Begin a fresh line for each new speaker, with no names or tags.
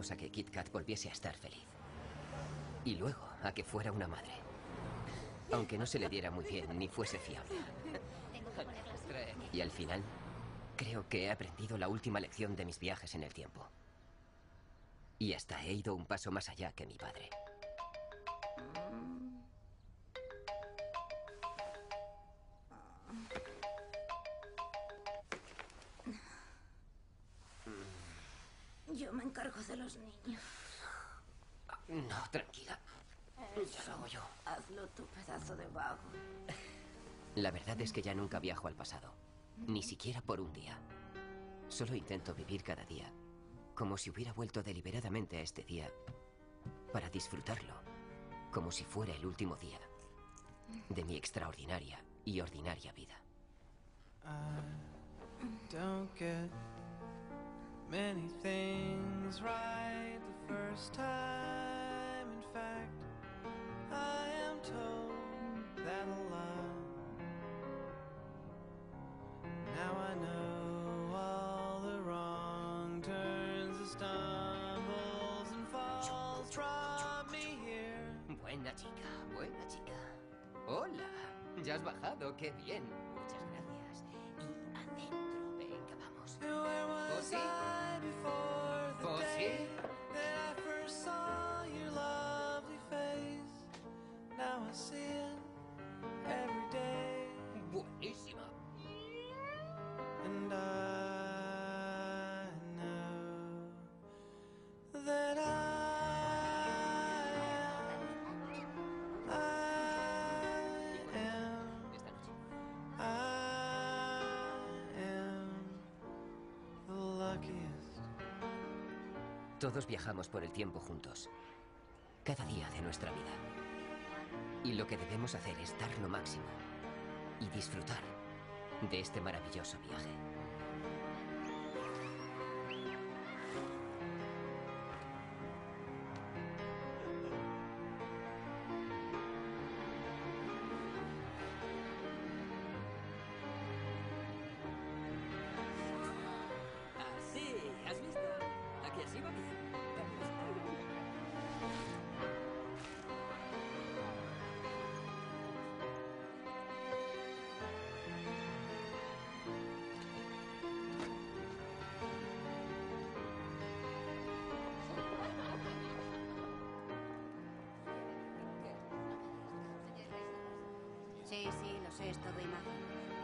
esperábamos a que Kit Kat volviese a estar feliz. Y luego a que fuera una madre. Aunque no se le diera muy bien ni fuese fiable. Y al final, creo que he aprendido la última lección de mis viajes en el tiempo. Y hasta he ido un paso más allá que mi padre.
Yo me encargo de los niños.
No, tranquila. Ya lo hago yo.
Hazlo tu pedazo de vago.
La verdad es que ya nunca viajo al pasado. Ni siquiera por un día. Solo intento vivir cada día como si hubiera vuelto deliberadamente a este día para disfrutarlo, como si fuera el último día de mi extraordinaria y ordinaria vida.
I don't get many things right the first time. In fact, I am told that a lot. Now I know all the wrong turns, the stumbles and falls brought me here.
Buena chica, buena chica. Hola, ya has bajado, qué bien. Muchas gracias. Y adentro, venga, vamos.
Where was
¿Posí?
I before the
¿Posí?
day that I first saw your lovely face? Now I see it every day,
Buenísima.
and I know that
Esta noche.
I am the luckiest.
Todos viajamos por el tiempo juntos, cada día de nuestra vida. Y lo que debemos hacer es dar lo máximo y disfrutar de este maravilloso viaje. Así, ¿has visto? Aquí así va bien.
Sí, sí, lo sé, es todo imagen.